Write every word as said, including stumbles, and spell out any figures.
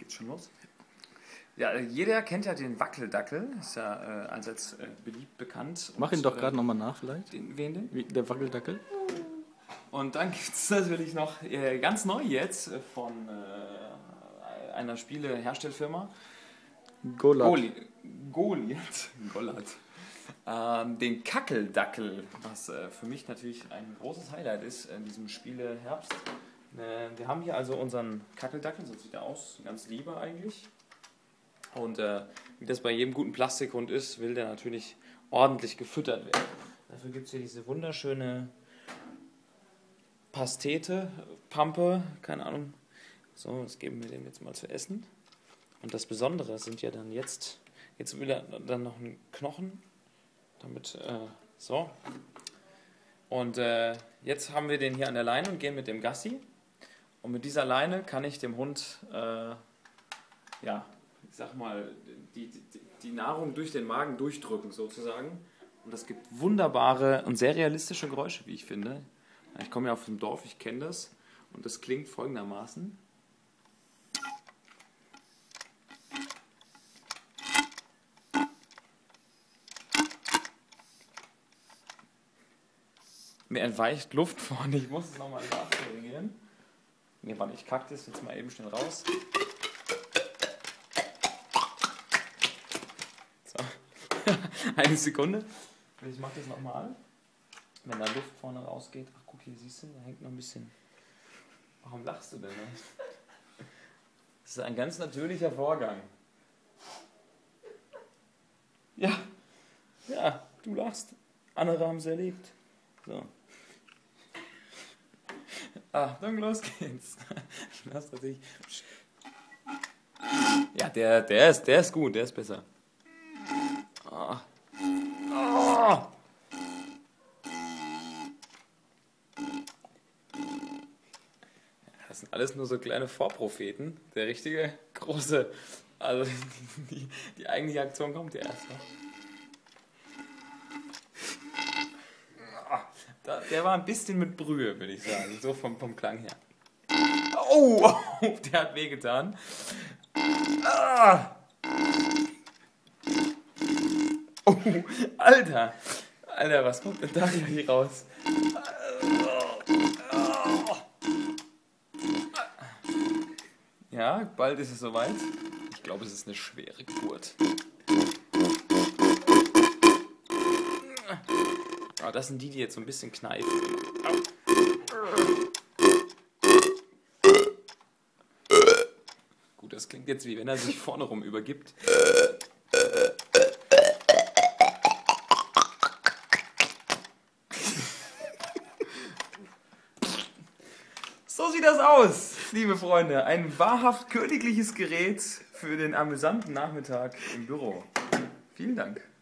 geht's schon los. Ja, jeder kennt ja den Wackeldackel, ist ja äh, allseits äh, beliebt bekannt. Mach ihn doch gerade äh, nochmal nach vielleicht. Den, wen denn? Wie, der Wackeldackel. Und dann gibt es natürlich noch äh, ganz neu jetzt äh, von äh, einer Spieleherstellfirma. Goliath. Goli Goliath. Goliath. Ähm, den Kackeldackel, was äh, für mich natürlich ein großes Highlight ist in diesem Spieleherbst. Äh, wir haben hier also unseren Kackeldackel, so sieht er aus, ganz lieber eigentlich. Und äh, wie das bei jedem guten Plastikhund ist, will der natürlich ordentlich gefüttert werden. Dafür gibt es hier diese wunderschöne Pastete, Pampe, keine Ahnung. So, das geben wir dem jetzt mal zu essen. Und das Besondere sind ja dann jetzt, jetzt will er dann noch einen Knochen, damit, äh, so. Und äh, jetzt haben wir den hier an der Leine und gehen mit dem Gassi. Und mit dieser Leine kann ich dem Hund, äh, ja, ich sag mal, die, die, die Nahrung durch den Magen durchdrücken sozusagen. Und das gibt wunderbare und sehr realistische Geräusche, wie ich finde. Ich komme ja aus dem Dorf, ich kenne das. Und das klingt folgendermaßen. Mir entweicht Luft vorne, ich muss es nochmal nachkorrigieren. Nee, warte, ich kacke das jetzt mal eben schnell raus. So. Eine Sekunde. Ich mache das nochmal. Wenn da Luft vorne rausgeht. Ach, guck hier, siehst du, da hängt noch ein bisschen. Warum lachst du denn? Ne? Das ist ein ganz natürlicher Vorgang. Ja, ja, du lachst. Andere haben es erlebt. So. Achtung, los geht's. Das natürlich. Ja, der, der, ist, der ist gut, der ist besser. Oh. Oh. Das sind alles nur so kleine Vorpropheten. Der richtige große, also die, die eigentliche Aktion kommt ja erst noch. Der war ein bisschen mit Brühe, würde ich sagen, so vom, vom Klang her. Oh, der hat wehgetan. Ah. Oh, Alter. Alter, was kommt denn da hier raus? Ja, bald ist es soweit. Ich glaube, es ist eine schwere Geburt. Ah, das sind die, die jetzt so ein bisschen kneifen. Gut, das klingt jetzt wie wenn er sich vorne rum übergibt. So sieht das aus, liebe Freunde. Ein wahrhaft königliches Gerät für den amüsanten Nachmittag im Büro. Vielen Dank.